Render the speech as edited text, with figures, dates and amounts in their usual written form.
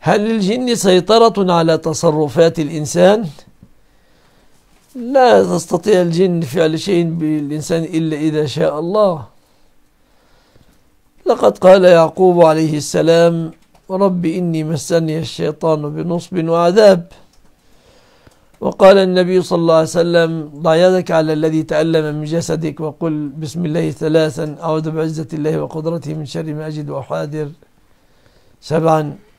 هل للجن سيطرة على تصرفات الإنسان؟ لا تستطيع الجن فعل شيء بالإنسان إلا إذا شاء الله. لقد قال يعقوب عليه السلام: رب إني مسني الشيطان بنصب وعذاب. وقال النبي صلى الله عليه وسلم: ضع يدك على الذي تألم من جسدك وقل بسم الله 3 أعوذ بعزة الله وقدرته من شر ما أجد وأحاذر 7.